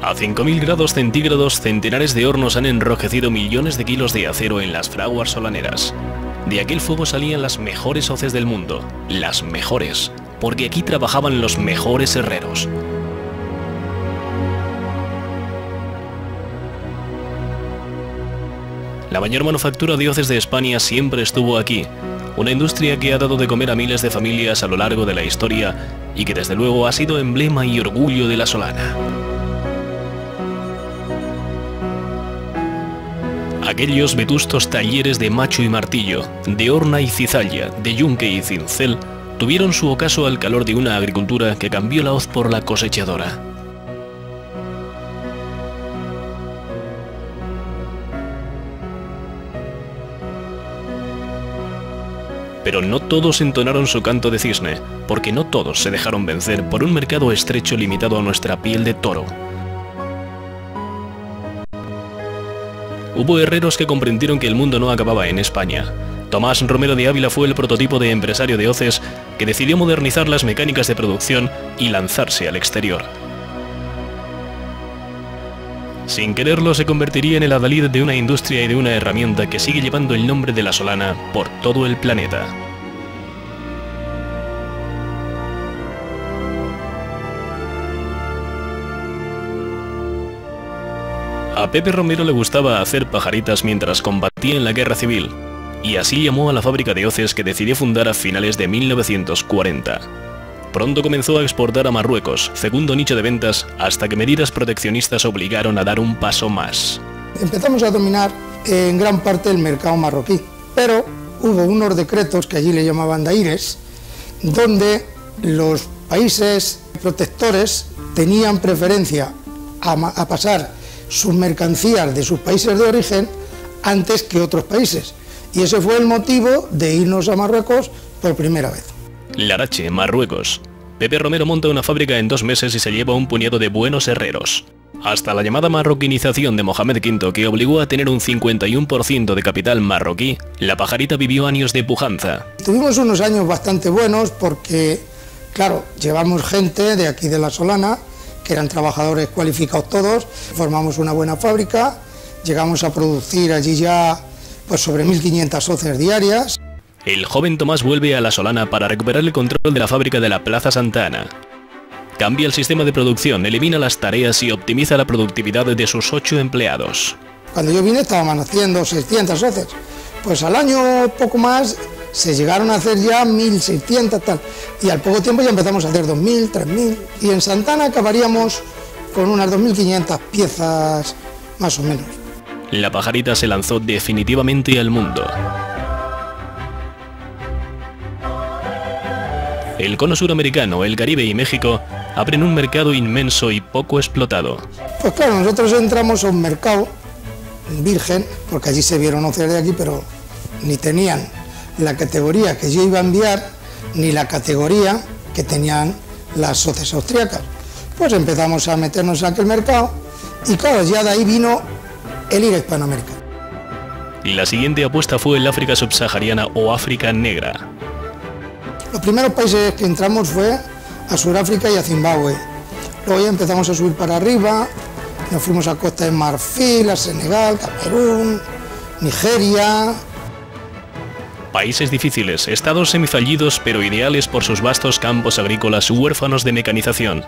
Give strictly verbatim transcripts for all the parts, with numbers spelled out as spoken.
A cinco mil grados centígrados, centenares de hornos han enrojecido millones de kilos de acero en las fraguas solaneras. De aquel fuego salían las mejores hoces del mundo, las mejores, porque aquí trabajaban los mejores herreros. La mayor manufactura de hoces de España siempre estuvo aquí, una industria que ha dado de comer a miles de familias a lo largo de la historia y que desde luego ha sido emblema y orgullo de la Solana. Aquellos vetustos talleres de macho y martillo, de horna y cizalla, de yunque y cincel, tuvieron su ocaso al calor de una agricultura que cambió la hoz por la cosechadora. Pero no todos entonaron su canto de cisne, porque no todos se dejaron vencer por un mercado estrecho limitado a nuestra piel de toro. Hubo herreros que comprendieron que el mundo no acababa en España. Tomás Romero de Ávila fue el prototipo de empresario de hoces que decidió modernizar las mecánicas de producción y lanzarse al exterior. Sin quererlo, se convertiría en el adalid de una industria y de una herramienta que sigue llevando el nombre de la Solana por todo el planeta. A Pepe Romero le gustaba hacer pajaritas mientras combatía en la Guerra Civil, y así llamó a la fábrica de hoces que decidió fundar a finales de mil novecientos cuarenta. Pronto comenzó a exportar a Marruecos, segundo nicho de ventas, hasta que medidas proteccionistas obligaron a dar un paso más. Empezamos a dominar en gran parte el mercado marroquí, pero hubo unos decretos que allí le llamaban daires, donde los países protectores tenían preferencia a, a pasar sus mercancías de sus países de origen antes que otros países, y ese fue el motivo de irnos a Marruecos por primera vez. Larache, Marruecos. Pepe Romero monta una fábrica en dos meses y se lleva un puñado de buenos herreros. Hasta la llamada marroquinización de Mohamed quinto, que obligó a tener un cincuenta y uno por ciento de capital marroquí, la pajarita vivió años de pujanza. Tuvimos unos años bastante buenos porque, claro, llevamos gente de aquí de la Solana, que eran trabajadores cualificados todos, formamos una buena fábrica, llegamos a producir allí ya pues sobre mil quinientas hoces diarias. El joven Tomás vuelve a la Solana para recuperar el control de la fábrica de la Plaza Santa Ana. Cambia el sistema de producción, elimina las tareas y optimiza la productividad de sus ocho empleados. Cuando yo vine estábamos haciendo seiscientas hoces, pues al año poco más se llegaron a hacer ya mil seiscientas tal, y al poco tiempo ya empezamos a hacer dos mil, tres mil, y en Santa Ana acabaríamos con unas dos mil quinientas piezas más o menos. La pajarita se lanzó definitivamente al mundo. El cono suramericano, el Caribe y México abren un mercado inmenso y poco explotado. Pues claro, nosotros entramos a un mercado virgen, porque allí se vieron hoces de aquí, pero ni tenían la categoría que yo iba a enviar, ni la categoría que tenían las hoces austriacas. Pues empezamos a meternos en aquel mercado y claro, ya de ahí vino el ir a Hispanoamérica. La siguiente apuesta fue el África subsahariana o África negra. Los primeros países que entramos fue a Sudáfrica y a Zimbabue. Luego ya empezamos a subir para arriba, nos fuimos a Costa de Marfil, a Senegal, Camerún, Nigeria. Países difíciles, estados semifallidos pero ideales por sus vastos campos agrícolas huérfanos de mecanización.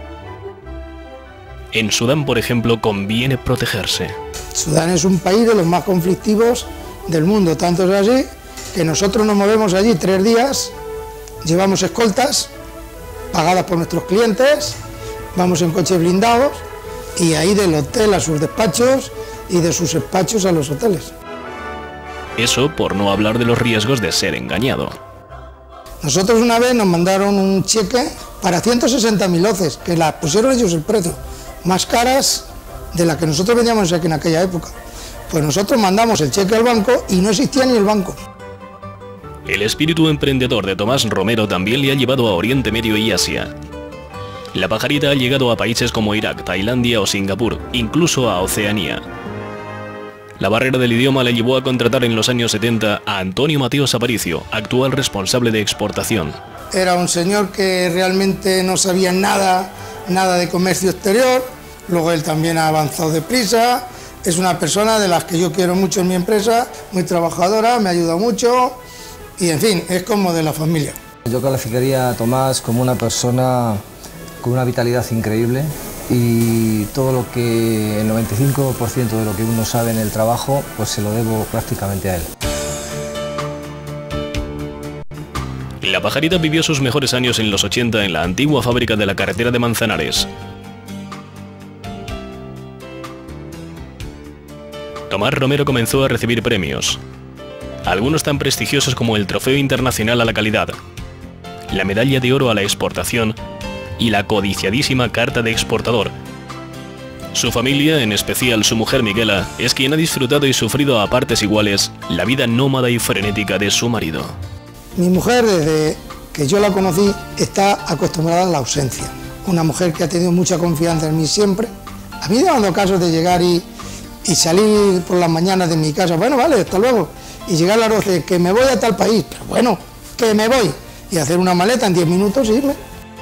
En Sudán, por ejemplo, conviene protegerse. Sudán es un país de los más conflictivos del mundo, tanto es así que nosotros nos movemos allí tres días, llevamos escoltas pagadas por nuestros clientes, vamos en coches blindados y ahí del hotel a sus despachos y de sus despachos a los hoteles. Eso por no hablar de los riesgos de ser engañado. Nosotros una vez nos mandaron un cheque para ciento sesenta mil hoces, que la pusieron ellos el precio, más caras de la que nosotros vendíamos aquí en aquella época. Pues nosotros mandamos el cheque al banco y no existía ni el banco. El espíritu emprendedor de Tomás Romero también le ha llevado a Oriente Medio y Asia. La pajarita ha llegado a países como Irak, Tailandia o Singapur, incluso a Oceanía. La barrera del idioma le llevó a contratar en los años setenta a Antonio Mateos Aparicio, actual responsable de exportación. Era un señor que realmente no sabía nada, nada de comercio exterior, luego él también ha avanzado deprisa, es una persona de las que yo quiero mucho en mi empresa, muy trabajadora, me ayuda mucho y en fin, es como de la familia. Yo calificaría a Tomás como una persona con una vitalidad increíble y todo lo que, el noventa y cinco por ciento de lo que uno sabe en el trabajo, pues se lo debo prácticamente a él. La Pajarita vivió sus mejores años en los ochenta en la antigua fábrica de la carretera de Manzanares. Tomás Romero comenzó a recibir premios, algunos tan prestigiosos como el Trofeo Internacional a la Calidad, la Medalla de Oro a la Exportación y la codiciadísima Carta de Exportador. Su familia, en especial su mujer Miguela, es quien ha disfrutado y sufrido a partes iguales la vida nómada y frenética de su marido. Mi mujer, desde que yo la conocí, está acostumbrada a la ausencia. Una mujer que ha tenido mucha confianza en mí siempre. A mí dando casos de llegar y, y salir por las mañanas de mi casa, bueno, vale, hasta luego, y llegar a las doce, que me voy a tal país, pero bueno, que me voy, y hacer una maleta en diez minutos e irme.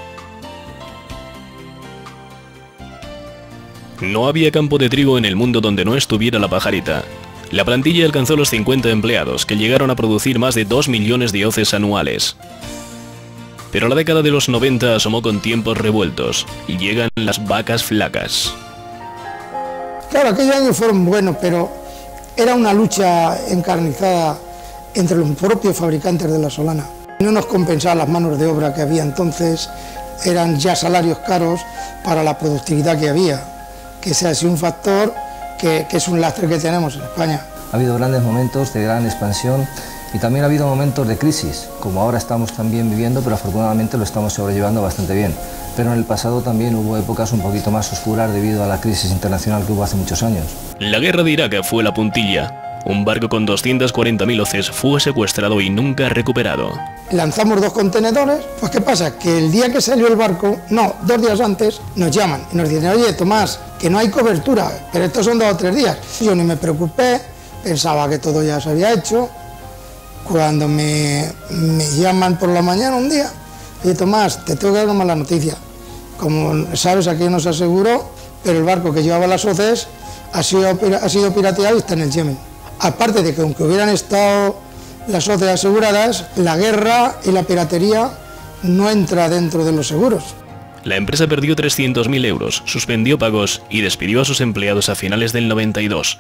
No había campo de trigo en el mundo donde no estuviera la Pajarita. La plantilla alcanzó los cincuenta empleados, que llegaron a producir más de dos millones de hoces anuales. Pero la década de los noventa asomó con tiempos revueltos, y llegan las vacas flacas. Claro, aquellos años fueron buenos, pero era una lucha encarnizada entre los propios fabricantes de la solana. No nos compensaban las manos de obra que había entonces, eran ya salarios caros para la productividad que había, que ese ha sido un factor que, que es un lastre que tenemos en España. Ha habido grandes momentos de gran expansión y también ha habido momentos de crisis, como ahora estamos también viviendo, pero afortunadamente lo estamos sobrellevando bastante bien. Pero en el pasado también hubo épocas un poquito más oscuras debido a la crisis internacional que hubo hace muchos años. La guerra de Irak fue la puntilla. Un barco con doscientas cuarenta mil hoces fue secuestrado y nunca recuperado. Lanzamos dos contenedores, pues ¿qué pasa? Que el día que salió el barco, no, dos días antes, nos llaman y nos dicen, oye, Tomás, que no hay cobertura, pero estos son dos o tres días. Yo ni me preocupé, pensaba que todo ya se había hecho. Cuando me, me llaman por la mañana un día, oye, Tomás, te tengo que dar una mala noticia. Como sabes, aquí nos aseguró, pero el barco que llevaba las hoces ha sido, ha sido pirateado y está en el Yemen. Aparte de que aunque hubieran estado las hoces aseguradas, la guerra y la piratería no entra dentro de los seguros. La empresa perdió trescientos mil euros, suspendió pagos y despidió a sus empleados a finales del noventa y dos.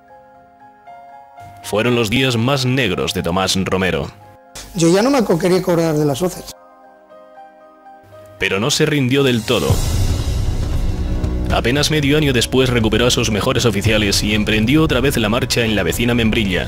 Fueron los días más negros de Tomás Romero. Yo ya no me quería cobrar de las hoces. Pero no se rindió del todo. Apenas medio año después recuperó a sus mejores oficiales y emprendió otra vez la marcha en la vecina Membrilla.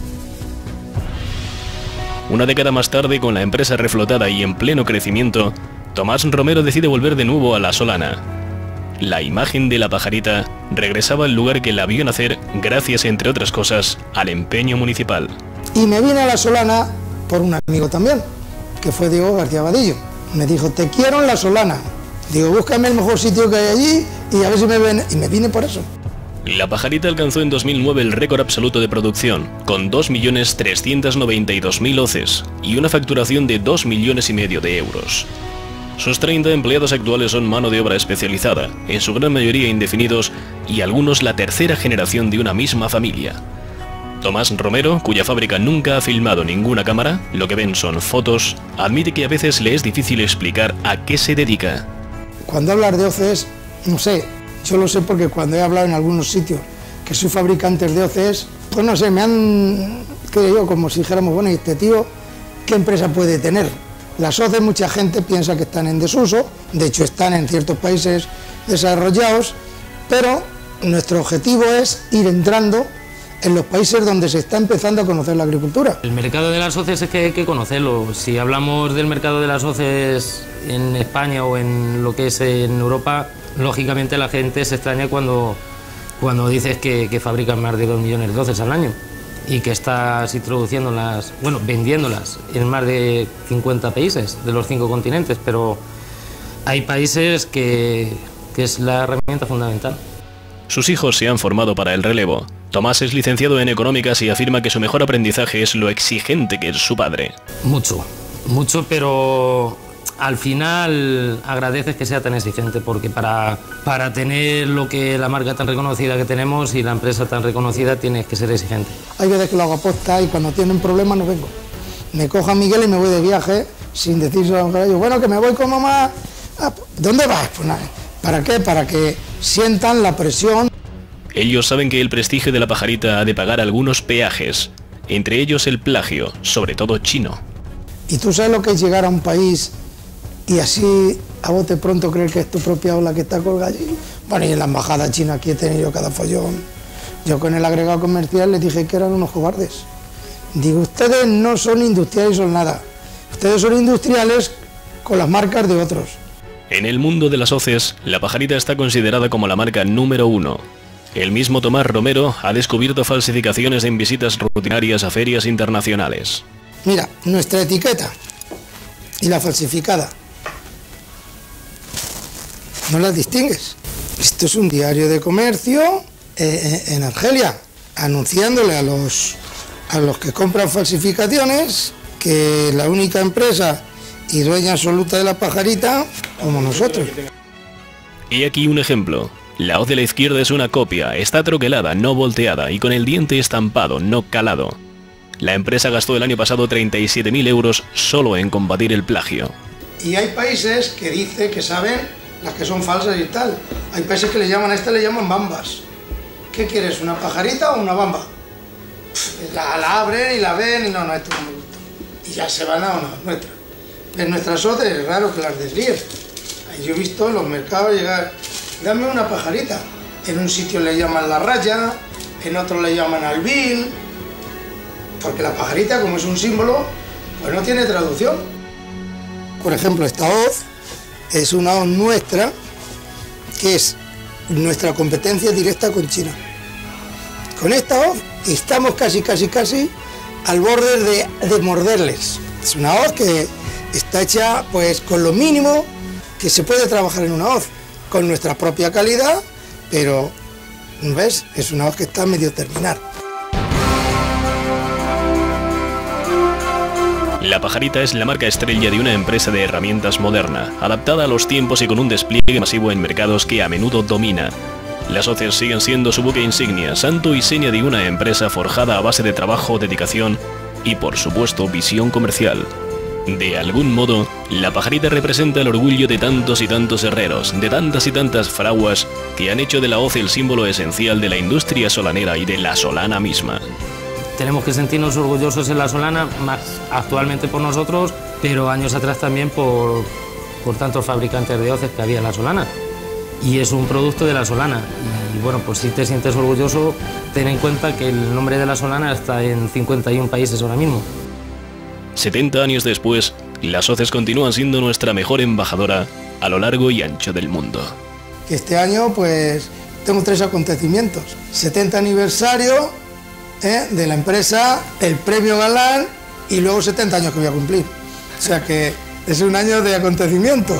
Una década más tarde, con la empresa reflotada y en pleno crecimiento, Tomás Romero decide volver de nuevo a la solana. La imagen de la Pajarita regresaba al lugar que la vio nacer gracias, entre otras cosas, al empeño municipal. Y me vine a la solana por un amigo también, que fue Diego García Vadillo. Me dijo, te quiero en la solana. Digo, búscame el mejor sitio que hay allí y a ver si me ven. Y me vine por eso. La Pajarita alcanzó en dos mil nueve el récord absoluto de producción, con dos millones trescientos noventa y dos mil hoces y una facturación de dos millones y medio de euros. Sus treinta empleados actuales son mano de obra especializada, en su gran mayoría indefinidos y algunos la tercera generación de una misma familia. Tomás Romero, cuya fábrica nunca ha filmado ninguna cámara, lo que ven son fotos, admite que a veces le es difícil explicar a qué se dedica. Cuando hablas de hoces, no sé, yo lo sé porque cuando he hablado en algunos sitios que soy fabricantes de hoces, pues no sé, me han creído como si dijéramos, bueno, ¿y este tío qué empresa puede tener? Las hoces mucha gente piensa que están en desuso, de hecho están en ciertos países desarrollados, pero nuestro objetivo es ir entrando en los países donde se está empezando a conocer la agricultura. El mercado de las hoces es que hay que conocerlo. Si hablamos del mercado de las hoces en España o en lo que es en Europa, lógicamente la gente se extraña cuando, cuando dices que, que fabrican más de dos millones de hoces al año y que estás introduciéndolas, bueno, vendiéndolas en más de cincuenta países de los cinco continentes, pero hay países que, que es la herramienta fundamental. Sus hijos se han formado para el relevo. Tomás es licenciado en Económicas y afirma que su mejor aprendizaje es lo exigente que es su padre. Mucho, mucho, pero al final agradeces que sea tan exigente, porque para, para tener lo que la marca tan reconocida que tenemos y la empresa tan reconocida tienes que ser exigente. Hay veces que lo hago aposta y cuando tienen problemas no vengo. Me coja Miguel y me voy de viaje sin decírselo a ellos. Bueno, que me voy con mamá. Ah, ¿dónde vas? Pues nada. ¿Para qué? Para que sientan la presión. Ellos saben que el prestigio de la pajarita ha de pagar algunos peajes, entre ellos el plagio, sobre todo chino. Y tú sabes lo que es llegar a un país y así a bote pronto creer que es tu propia ola que está colgada allí. Bueno, y en la embajada china aquí he tenido cada follón. Yo con el agregado comercial les dije que eran unos cobardes. Digo, ustedes no son industriales, son nada. Ustedes son industriales con las marcas de otros. En el mundo de las hoces, la pajarita está considerada como la marca número uno. El mismo Tomás Romero ha descubierto falsificaciones en visitas rutinarias a ferias internacionales. Mira, nuestra etiqueta y la falsificada. No las distingues. Esto es un diario de comercio eh, en Argelia, anunciándole a los, a los que compran falsificaciones que la única empresa y dueña absoluta de la pajarita como nosotros. Y aquí un ejemplo. La hoz de la izquierda es una copia, está troquelada, no volteada y con el diente estampado, no calado. La empresa gastó el año pasado treinta y siete mil euros solo en combatir el plagio. Y hay países que dicen que saben las que son falsas y tal. Hay países que le llaman a esta, le llaman bambas. ¿Qué quieres, una pajarita o una bamba? La, la abren y la ven y no, no, esto no me gusta. Y ya se van a una nuestra. En nuestras otras es raro que las desvíen. Yo he visto en los mercados llegar, dame una pajarita. En un sitio le llaman la raya, en otro le llaman albil, porque la pajarita, como es un símbolo, pues no tiene traducción. Por ejemplo, esta hoz es una hoz nuestra, que es nuestra competencia directa con China. Con esta hoz estamos casi, casi, casi al borde de, de morderles. Es una hoz que está hecha pues con lo mínimo que se puede trabajar en una hoz, con nuestra propia calidad, pero, ¿ves? Es una hoz que está a medio terminar. La pajarita es la marca estrella de una empresa de herramientas moderna, adaptada a los tiempos y con un despliegue masivo en mercados que a menudo domina. Las hoces siguen siendo su buque insignia, santo y seña de una empresa forjada a base de trabajo, dedicación y, por supuesto, visión comercial. De algún modo, la pajarita representa el orgullo de tantos y tantos herreros, de tantas y tantas fraguas que han hecho de la hoz el símbolo esencial de la industria solanera y de la solana misma. Tenemos que sentirnos orgullosos en la solana, más actualmente por nosotros, pero años atrás también por, por tantos fabricantes de hoces que había en la solana. Y es un producto de la solana. Y bueno, pues si te sientes orgulloso, ten en cuenta que el nombre de la solana está en cincuenta y un países ahora mismo. setenta años después, las hoces continúan siendo nuestra mejor embajadora a lo largo y ancho del mundo. Este año, pues, tengo tres acontecimientos. setenta aniversario ¿eh? de la empresa, el premio Galán y luego setenta años que voy a cumplir. O sea que es un año de acontecimientos.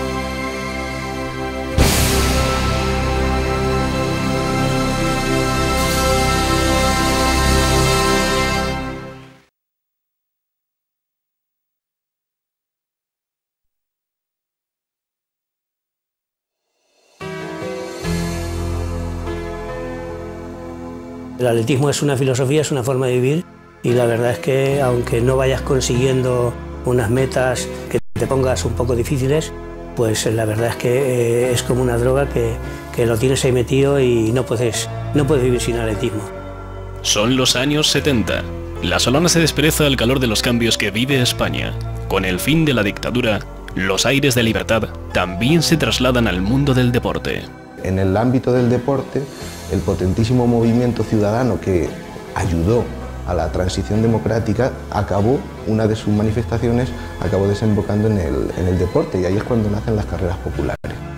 El atletismo es una filosofía, es una forma de vivir y la verdad es que aunque no vayas consiguiendo unas metas que te pongas un poco difíciles, pues la verdad es que eh, es como una droga que, que lo tienes ahí metido y no puedes, no puedes vivir sin atletismo. Son los años setenta. La solana se despereza al calor de los cambios que vive España. Con el fin de la dictadura, los aires de libertad también se trasladan al mundo del deporte. En el ámbito del deporte, el potentísimo movimiento ciudadano que ayudó a la transición democrática acabó, una de sus manifestaciones acabó desembocando en el, en el deporte y ahí es cuando nacen las carreras populares.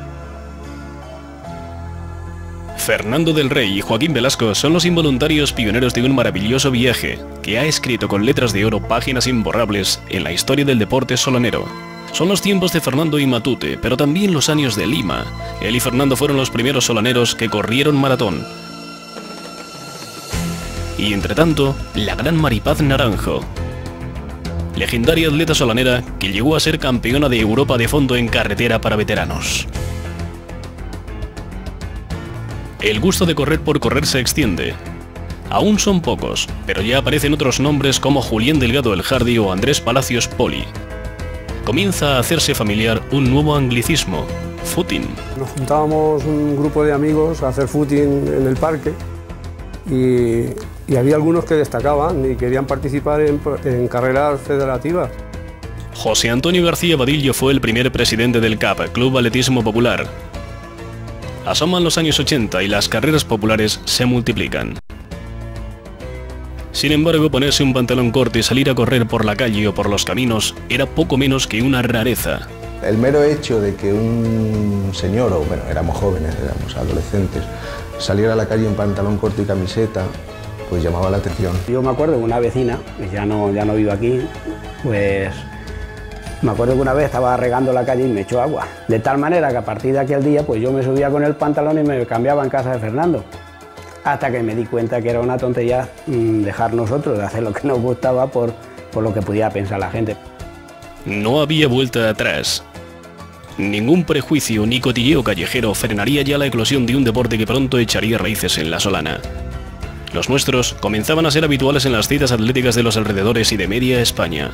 Fernando del Rey y Joaquín Velasco son los involuntarios pioneros de un maravilloso viaje que ha escrito con letras de oro páginas imborrables en la historia del deporte solanero. Son los tiempos de Fernando y Matute, pero también los años de Lima. Él y Fernando fueron los primeros solaneros que corrieron maratón. Y entre tanto, la gran Maripaz Naranjo. legendaria atleta solanera que llegó a ser campeona de Europa de fondo en carretera para veteranos. El gusto de correr por correr se extiende. Aún son pocos, pero ya aparecen otros nombres como Julián Delgado el Hardy o Andrés Palacios Poli. Comienza a hacerse familiar un nuevo anglicismo, footing. Nos juntábamos un grupo de amigos a hacer footing en el parque y, y había algunos que destacaban y querían participar en, en carreras federativas. José Antonio García Vadillo fue el primer presidente del C A P, Club Atletismo Popular. Asoman los años ochenta y las carreras populares se multiplican. Sin embargo, ponerse un pantalón corto y salir a correr por la calle o por los caminos era poco menos que una rareza. El mero hecho de que un señor, o bueno, éramos jóvenes, éramos adolescentes, saliera a la calle en pantalón corto y camiseta, pues llamaba la atención. Yo me acuerdo de una vecina, que ya no, ya no vive aquí, pues me acuerdo que una vez estaba regando la calle y me echó agua. De tal manera que a partir de aquel día, pues yo me subía con el pantalón y me cambiaba en casa de Fernando. Hasta que me di cuenta que era una tontería mmm, dejar nosotros de hacer lo que nos gustaba por, por lo que pudiera pensar la gente. No había vuelta atrás. Ningún prejuicio ni cotilleo callejero frenaría ya la eclosión de un deporte que pronto echaría raíces en la Solana. Los nuestros comenzaban a ser habituales en las citas atléticas de los alrededores y de media España.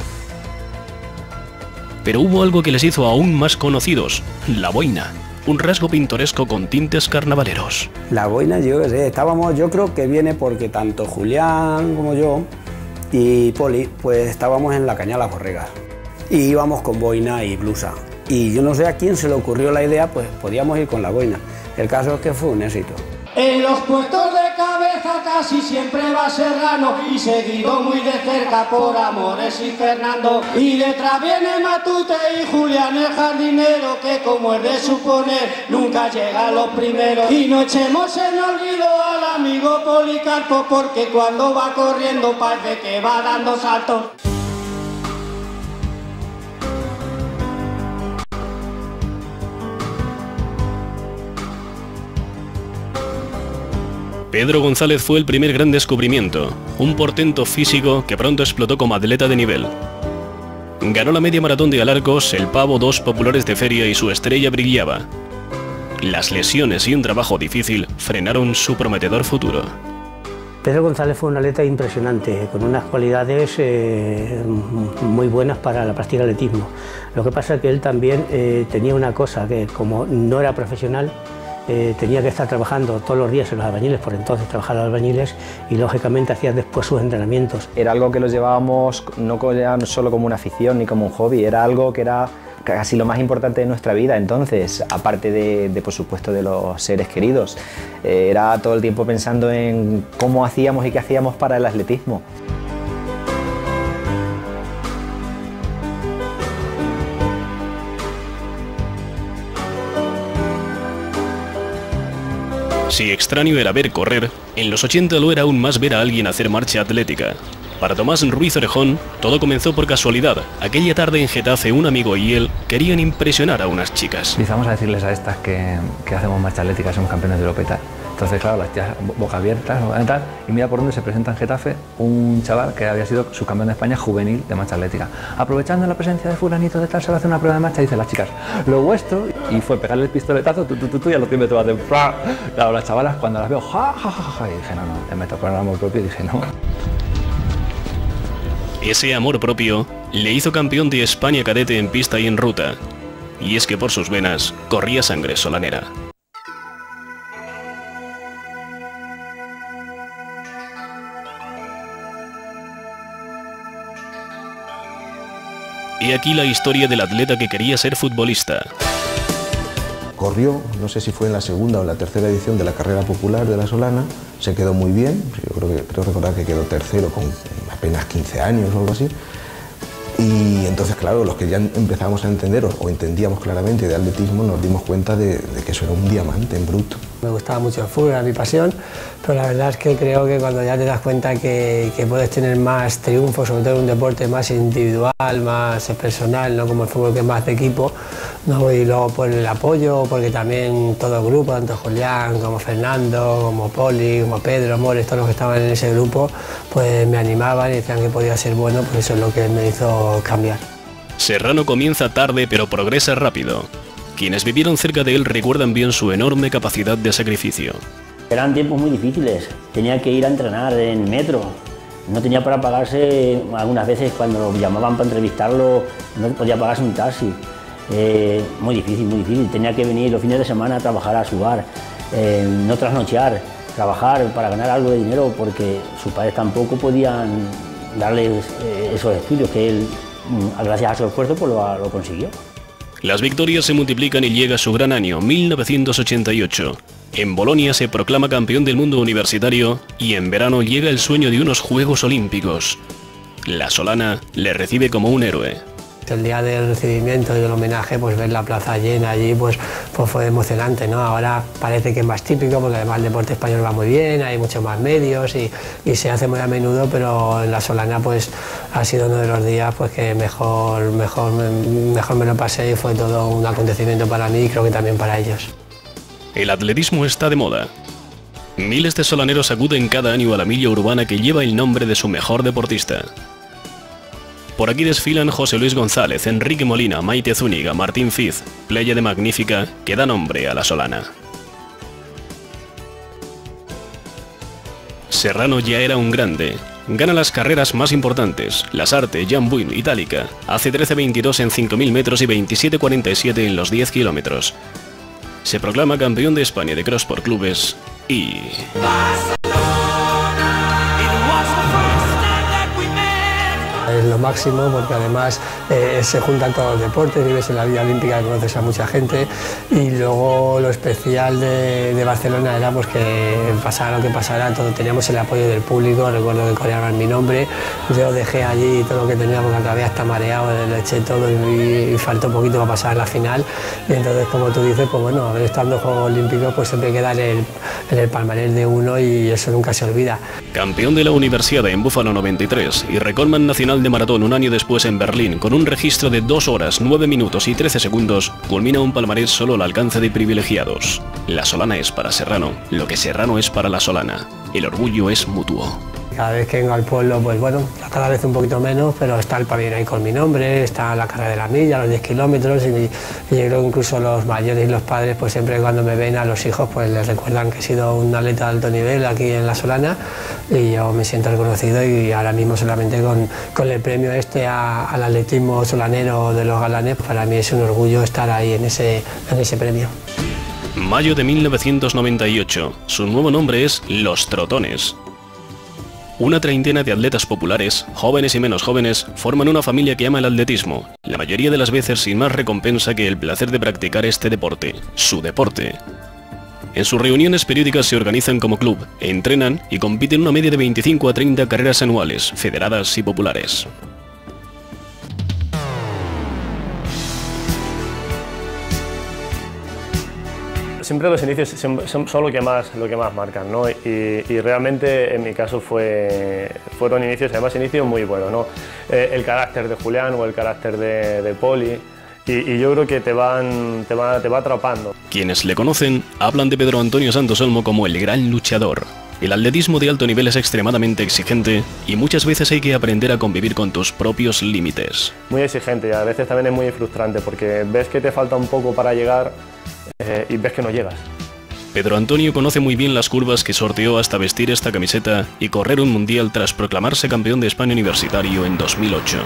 Pero hubo algo que les hizo aún más conocidos, la boina. Un rasgo pintoresco con tintes carnavaleros. La boina, yo qué sé, estábamos, yo creo que viene porque tanto Julián como yo y Poli, pues estábamos en la Cañada Las Borregas. Y íbamos con boina y blusa. Y yo no sé a quién se le ocurrió la idea, pues podíamos ir con la boina. El caso es que fue un éxito. En los puestos de cabeza casi siempre va Serrano y seguido muy de cerca por Amores y Fernando. Y detrás viene Matute y Julián el jardinero, que como es de suponer nunca llega a los primeros. Y no echemos en olvido al amigo Policarpo, porque cuando va corriendo parece que va dando saltos. Pedro González fue el primer gran descubrimiento, un portento físico que pronto explotó como atleta de nivel. Ganó la media maratón de Alarcos, el Pavo, dos populares de feria y su estrella brillaba. Las lesiones y un trabajo difícil frenaron su prometedor futuro. Pedro González fue un atleta impresionante, con unas cualidades eh, muy buenas para la práctica del atletismo. Lo que pasa es que él también eh, tenía una cosa, que como no era profesional, Eh, tenía que estar trabajando todos los días en los albañiles, por entonces trabajaba en los albañiles, y lógicamente hacía después sus entrenamientos. Era algo que los llevábamos no solo como una afición ni como un hobby, era algo que era casi lo más importante de nuestra vida. Entonces, aparte de, de por supuesto de los seres queridos, eh, era todo el tiempo pensando en cómo hacíamos y qué hacíamos para el atletismo. Si extraño era ver correr, en los ochenta lo era aún más ver a alguien hacer marcha atlética. Para Tomás Ruiz Orejón, todo comenzó por casualidad. Aquella tarde en Getafe, un amigo y él querían impresionar a unas chicas. Empezamos a decirles a estas que, que hacemos marcha atlética, somos campeones de Europa y tal. Entonces, claro, las tías boca abierta, tal, y mira por dónde se presenta en Getafe un chaval que había sido subcampeón de España juvenil de marcha atlética. Aprovechando la presencia de fulanito de tal, se va a hacer una prueba de marcha y dicen las chicas, lo vuestro, y fue pegarle el pistoletazo, tú, tú, tú, tú, y a los cien metros hacen, claro, las chavalas cuando las veo, ja, ja, ja, ja, y dije, no, no, me tocó el amor propio y dije, no. Ese amor propio le hizo campeón de España cadete en pista y en ruta. Y es que por sus venas corría sangre solanera. He aquí la historia del atleta que quería ser futbolista. Corrió, no sé si fue en la segunda o la tercera edición de la carrera popular de la Solana, se quedó muy bien, yo creo que creo recordar que quedó tercero con apenas quince años o algo así. Y entonces, claro, los que ya empezábamos a entender o, o entendíamos claramente de atletismo, nos dimos cuenta de, de que eso era un diamante en bruto. Me gustaba mucho el fútbol, era mi pasión, pero la verdad es que creo que cuando ya te das cuenta que, que puedes tener más triunfos, sobre todo en un deporte más individual, más personal, ¿no? Como el fútbol, que es más de equipo, ¿no? Y luego por el apoyo, porque también todo el grupo, tanto Julián como Fernando, como Poli, como Pedro, Mores, todos los que estaban en ese grupo, pues me animaban y decían que podía ser bueno, pues eso es lo que me hizo cambiar. Serrano comienza tarde pero progresa rápido. Quienes vivieron cerca de él recuerdan bien su enorme capacidad de sacrificio. Eran tiempos muy difíciles, tenía que ir a entrenar en metro, no tenía para pagarse, algunas veces cuando lo llamaban para entrevistarlo no podía pagarse un taxi. Eh, muy difícil, muy difícil, tenía que venir los fines de semana a trabajar a su bar, eh, no trasnochear, trabajar para ganar algo de dinero porque sus padres tampoco podían darles eh, esos estudios que él, gracias a su esfuerzo, pues lo, lo consiguió. Las victorias se multiplican y llega su gran año, mil novecientos ochenta y ocho. En Bolonia se proclama campeón del mundo universitario y en verano llega el sueño de unos Juegos Olímpicos. La Solana le recibe como un héroe. El día del recibimiento y del homenaje, pues ver la plaza llena allí, pues, pues fue emocionante, ¿no? Ahora parece que es más típico porque además el deporte español va muy bien, hay muchos más medios y, y se hace muy a menudo, pero en la Solana pues ha sido uno de los días pues que mejor, mejor, mejor me lo pasé y fue todo un acontecimiento para mí y creo que también para ellos. El atletismo está de moda. Miles de solaneros acuden cada año a la milla urbana que lleva el nombre de su mejor deportista. Por aquí desfilan José Luis González, Enrique Molina, Maite Zúñiga, Martín Fiz, playa de Magnífica, que da nombre a la Solana. Serrano ya era un grande. Gana las carreras más importantes, las Arte, Jan Buin, Itálica. Hace trece veintidós en cinco mil metros y veintisiete cuarenta y siete en los diez kilómetros. Se proclama campeón de España de cross por clubes y... Es lo máximo porque además eh, se juntan todos los deportes, vives en la Villa Olímpica, conoces a mucha gente y luego lo especial de, de Barcelona era pues que pasara lo que pasara, todo, teníamos el apoyo del público, recuerdo que coreaban mi nombre, yo dejé allí todo lo que tenía porque acabé hasta mareado, le eché todo y, y faltó poquito para pasar a la final y entonces como tú dices, pues bueno, haber estado en los Juegos Olímpicos pues siempre queda en el, en el palmarés de uno y eso nunca se olvida. Campeón de la Universidad en Búfalo noventa y tres y recordman nacional de maratón un año después en Berlín, con un registro de dos horas, nueve minutos y trece segundos, culmina un palmarés solo al alcance de privilegiados. La Solana es para Serrano, lo que Serrano es para la Solana. El orgullo es mutuo. Cada vez que vengo al pueblo, pues bueno, cada vez un poquito menos, pero está el pabellón ahí con mi nombre, está la carrera de la milla, los diez kilómetros, y, y yo creo que incluso los mayores y los padres, pues siempre cuando me ven a los hijos, pues les recuerdan que he sido un atleta de alto nivel aquí en la Solana, y yo me siento reconocido y ahora mismo solamente con, con el premio este a, al atletismo solanero de los galanes, para mí es un orgullo estar ahí en ese, en ese premio. Mayo de mil novecientos noventa y ocho, su nuevo nombre es Los Trotones. Una treintena de atletas populares, jóvenes y menos jóvenes, forman una familia que ama el atletismo, la mayoría de las veces sin más recompensa que el placer de practicar este deporte, su deporte. En sus reuniones periódicas se organizan como club, entrenan y compiten una media de veinticinco a treinta carreras anuales, federadas y populares. Siempre los inicios son, son lo que más, lo que más marcan, ¿no? Y, y realmente en mi caso fue, fueron inicios, además inicios muy buenos, ¿no? Eh, el carácter de Julián o el carácter de, de Poli, y, y yo creo que te, van, te, va, te va atrapando. Quienes le conocen hablan de Pedro Antonio Santos Olmo como el gran luchador. El atletismo de alto nivel es extremadamente exigente y muchas veces hay que aprender a convivir con tus propios límites. Muy exigente y a veces también es muy frustrante porque ves que te falta un poco para llegar eh, y ves que no llegas. Pedro Antonio conoce muy bien las curvas que sorteó hasta vestir esta camiseta y correr un mundial tras proclamarse campeón de España universitario en dos mil ocho.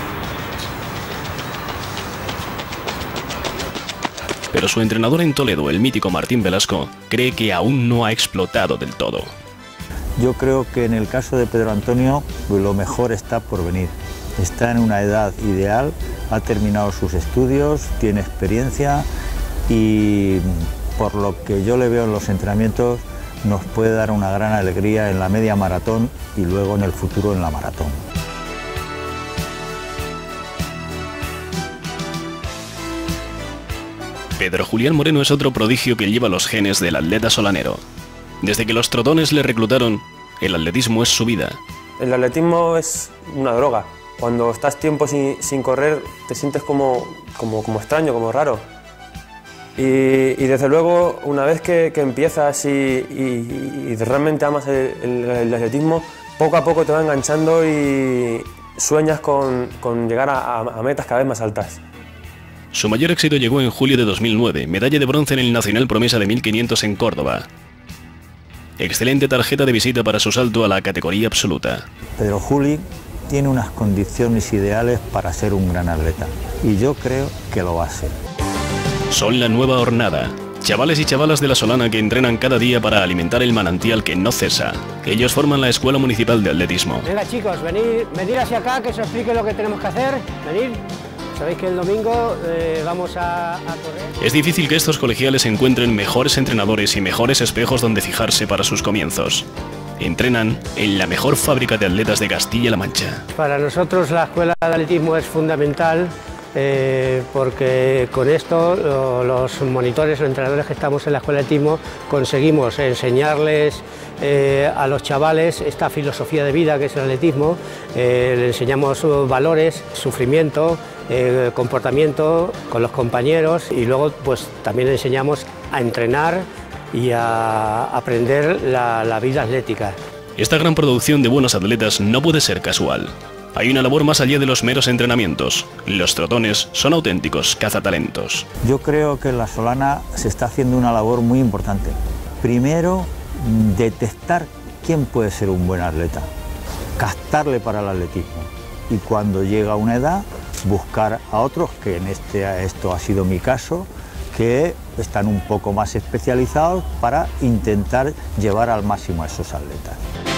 Pero su entrenador en Toledo, el mítico Martín Velasco, cree que aún no ha explotado del todo. Yo creo que en el caso de Pedro Antonio lo mejor está por venir. Está en una edad ideal, ha terminado sus estudios, tiene experiencia y por lo que yo le veo en los entrenamientos nos puede dar una gran alegría en la media maratón y luego en el futuro en la maratón. Pedro Julián Moreno es otro prodigio que lleva los genes del atleta solanero. Desde que los trotones le reclutaron, el atletismo es su vida. El atletismo es una droga. Cuando estás tiempo sin, sin correr te sientes como, como, como extraño, como raro. Y, y desde luego, una vez que, que empiezas y, y, y realmente amas el, el, el atletismo, poco a poco te va enganchando y sueñas con, con llegar a, a metas cada vez más altas. Su mayor éxito llegó en julio de dos mil nueve, medalla de bronce en el Nacional Promesa de mil quinientos en Córdoba. Excelente tarjeta de visita para su salto a la categoría absoluta. Pedro Juli tiene unas condiciones ideales para ser un gran atleta y yo creo que lo va a ser. Son la nueva hornada. Chavales y chavalas de la Solana que entrenan cada día para alimentar el manantial que no cesa. Ellos forman la Escuela Municipal de Atletismo. Venga chicos, venid, venid hacia acá que os explique lo que tenemos que hacer. Venid. Sabéis que el domingo eh, vamos a, a correr. Es difícil que estos colegiales encuentren mejores entrenadores y mejores espejos donde fijarse para sus comienzos. Entrenan en la mejor fábrica de atletas de Castilla-La Mancha. Para nosotros la Escuela de Atletismo es fundamental eh, porque con esto los monitores o entrenadores que estamos en la Escuela de Atletismo conseguimos enseñarles eh, a los chavales esta filosofía de vida que es el atletismo. Eh, les enseñamos valores, sufrimiento, Eh, comportamiento con los compañeros y luego pues también enseñamos a entrenar y a aprender la, la vida atlética. Esta gran producción de buenos atletas no puede ser casual. Hay una labor más allá de los meros entrenamientos. Los trotones son auténticos cazatalentos. Yo creo que en la Solana se está haciendo una labor muy importante. Primero, detectar quién puede ser un buen atleta, captarle para el atletismo y cuando llega a una edad buscar a otros, que en este, esto ha sido mi caso, que están un poco más especializados para intentar llevar al máximo a esos atletas.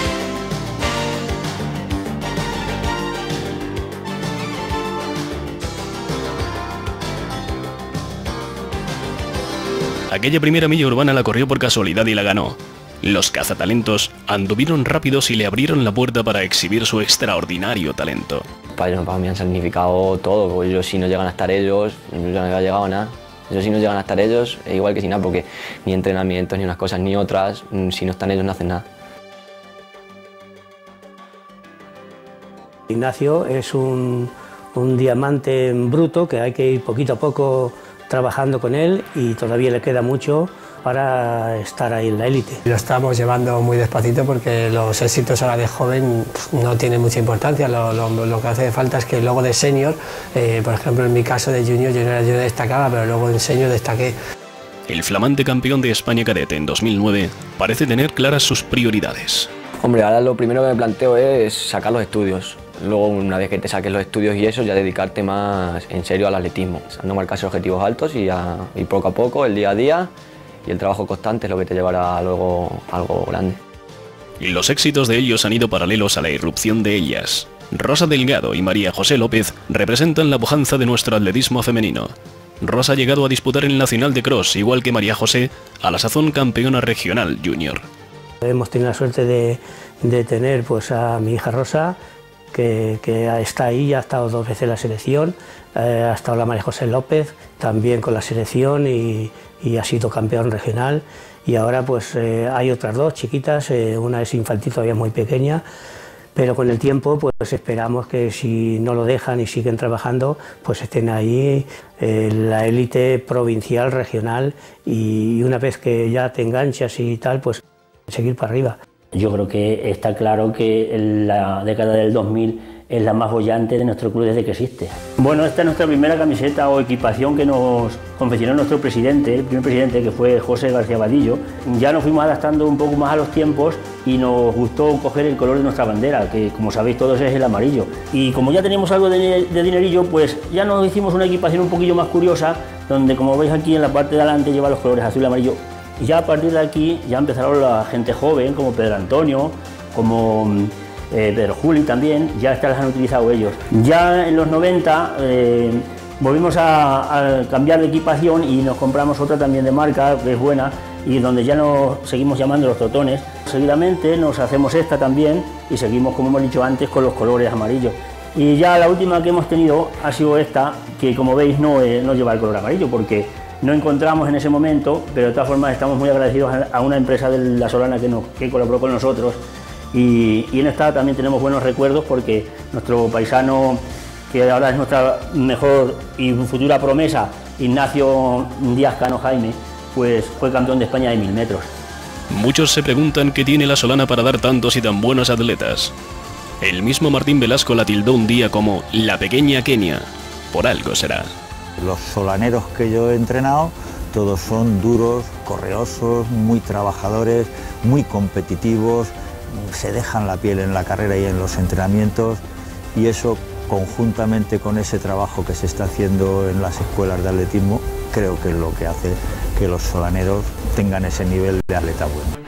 Aquella primera milla urbana la corrió por casualidad y la ganó. Los cazatalentos anduvieron rápidos y le abrieron la puerta para exhibir su extraordinario talento. Para ellos, para mí han significado todo, porque ellos si no llegan a estar ellos, yo no había llegado a nada. Ellos si no llegan a estar ellos, es igual que sin nada, porque ni entrenamientos, ni unas cosas, ni otras, si no están ellos no hacen nada. Ignacio es un, un diamante bruto que hay que ir poquito a poco trabajando con él y todavía le queda mucho para estar ahí en la élite. Lo estamos llevando muy despacito porque los éxitos ahora de joven no tienen mucha importancia. Lo, lo, lo que hace falta es que luego de senior, eh, por ejemplo en mi caso de junior, yo no era yo destacaba, pero luego en senior destaqué. El flamante campeón de España cadete en dos mil nueve parece tener claras sus prioridades. Hombre, ahora lo primero que me planteo es sacar los estudios. Luego, una vez que te saques los estudios y eso, ya dedicarte más en serio al atletismo. No marcarse objetivos altos y, a, y poco a poco, el día a día, y el trabajo constante es lo que te llevará luego a algo grande. Y los éxitos de ellos han ido paralelos a la irrupción de ellas. Rosa Delgado y María José López representan la pujanza de nuestro atletismo femenino. Rosa ha llegado a disputar el Nacional de Cross, igual que María José, a la sazón campeona regional junior. Hemos tenido la suerte de, de tener pues, a mi hija Rosa, Que, que está ahí, ha estado dos veces en la selección, eh, ha estado la María José López también con la selección y, y ha sido campeón regional y ahora pues eh, hay otras dos chiquitas, eh, una es infantil todavía muy pequeña, pero con el tiempo pues esperamos que si no lo dejan y siguen trabajando pues estén ahí en la élite provincial, regional y una vez que ya te enganchas y tal pues seguir para arriba. Yo creo que está claro que la década del dos mil es la más bollante de nuestro club desde que existe. Bueno, esta es nuestra primera camiseta o equipación que nos confeccionó nuestro presidente, el primer presidente que fue José García Vadillo. Ya nos fuimos adaptando un poco más a los tiempos y nos gustó coger el color de nuestra bandera, que como sabéis todos es el amarillo. Y como ya teníamos algo de, de dinerillo, pues ya nos hicimos una equipación un poquillo más curiosa, donde como veis aquí en la parte de adelante lleva los colores azul y amarillo. Y ya a partir de aquí ya empezaron la gente joven, como Pedro Antonio, como eh, Pedro Juli también, ya estas las han utilizado ellos. Ya en los noventa eh, volvimos a, a cambiar de equipación y nos compramos otra también de marca, que es buena, y donde ya nos seguimos llamando los trotones. Seguidamente nos hacemos esta también y seguimos, como hemos dicho antes, con los colores amarillos. Y ya la última que hemos tenido ha sido esta, que como veis no, eh, no lleva el color amarillo, porque no encontramos en ese momento, pero de todas formas estamos muy agradecidos a una empresa de La Solana que, nos, que colaboró con nosotros y, y en esta también tenemos buenos recuerdos porque nuestro paisano, que ahora es nuestra mejor y futura promesa, Ignacio Díaz Cano Jaime, pues fue campeón de España de mil metros. Muchos se preguntan qué tiene La Solana para dar tantos y tan buenos atletas. El mismo Martín Velasco la tildó un día como la pequeña Kenia. Por algo será. Los solaneros que yo he entrenado, todos son duros, correosos, muy trabajadores, muy competitivos, se dejan la piel en la carrera y en los entrenamientos, y eso, conjuntamente con ese trabajo que se está haciendo en las escuelas de atletismo, creo que es lo que hace que los solaneros tengan ese nivel de atleta bueno.